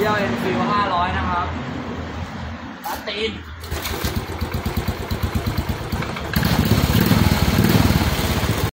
Royal Enfield 500 นะครับตัดตีน